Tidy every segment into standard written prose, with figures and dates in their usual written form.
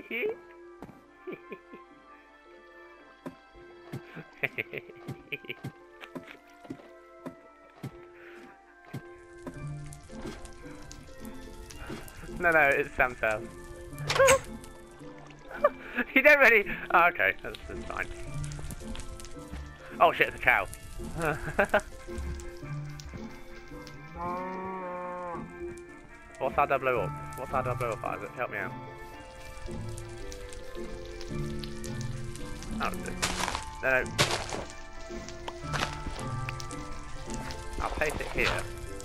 No, it's Sam's house. You don't really... Oh, okay, that's fine. Oh shit, it's a cow. What's our double up? What's our double up, Isaac? Help me out. Oh, no. I'll place it here.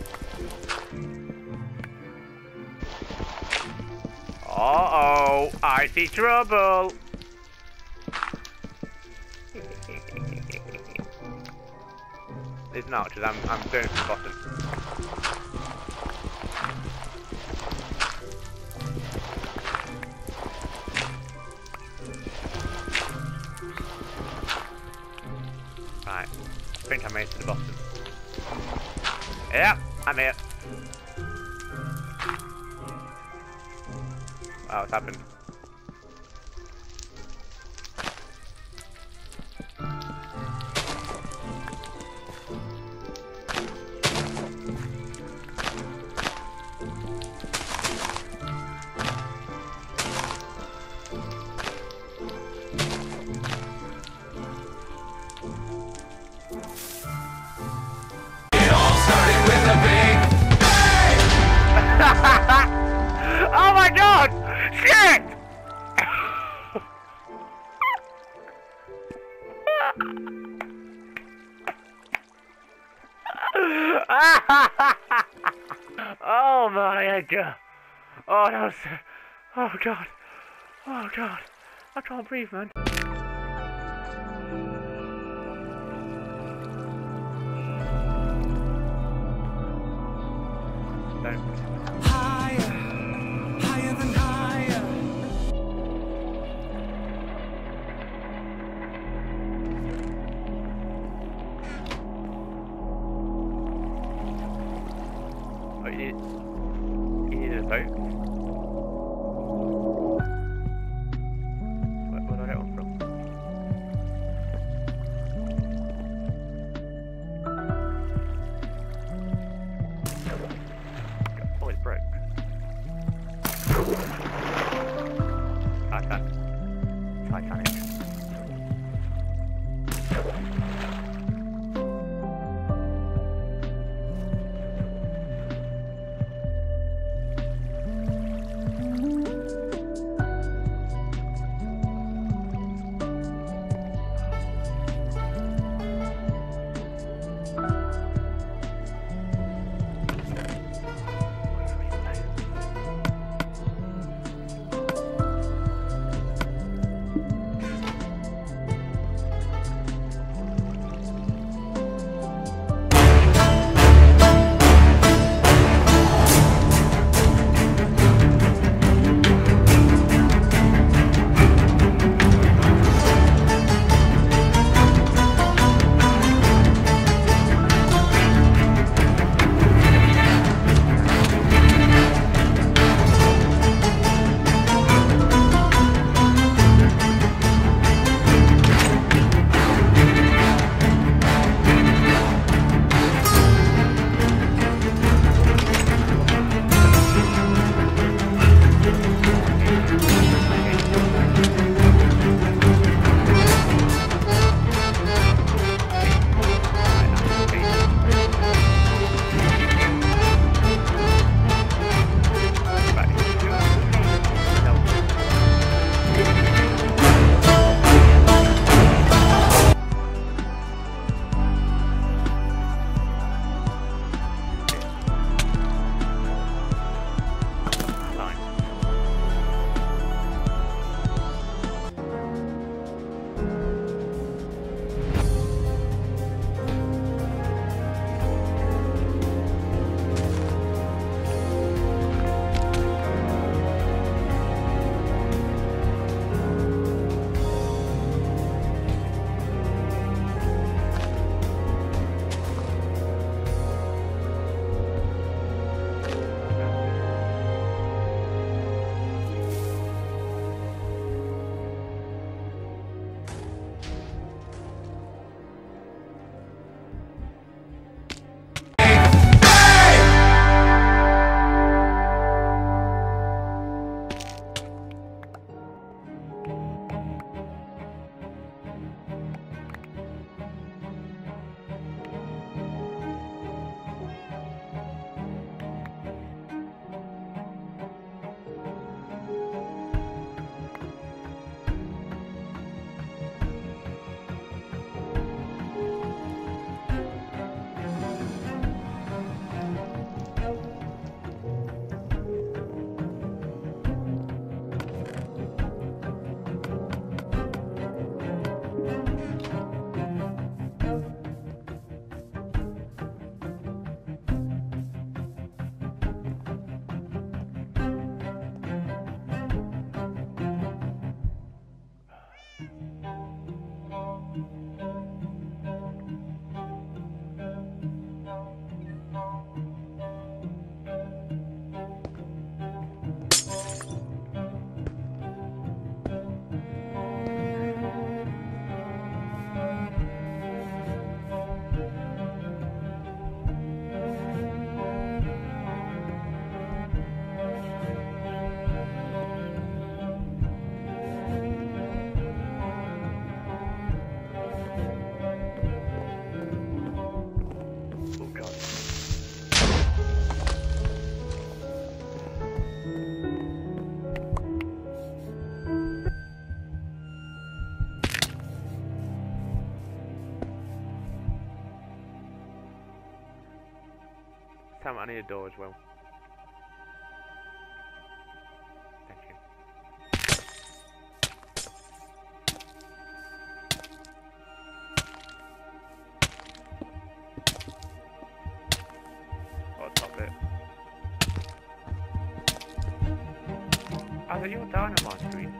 Uh-oh, I see trouble. It's not, because I'm doing it from the bottom. Right, I think I made it to the bottom. Yeah, I'm here. Oh, what's happened? Oh my god! Shit! Oh my god! Oh no! Oh god! Oh god! I can't breathe, man. Don't. Higher than higher. Oh, you need a boat? Where do I get one from? Oh, it's broke. Titanic. Damn, I need a door as well. Thank you. Oh, top it. Oh, so you're down on my screen.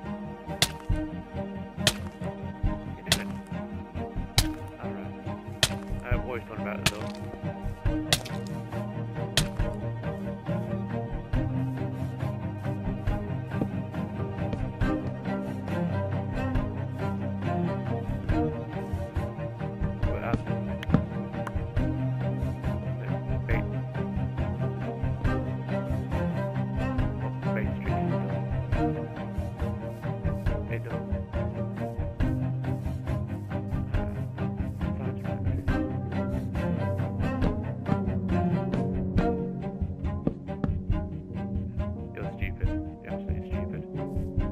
You doing? Alright. What he's talking about the door.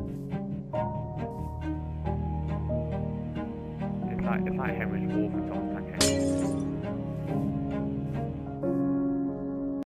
It's like Henry's walking on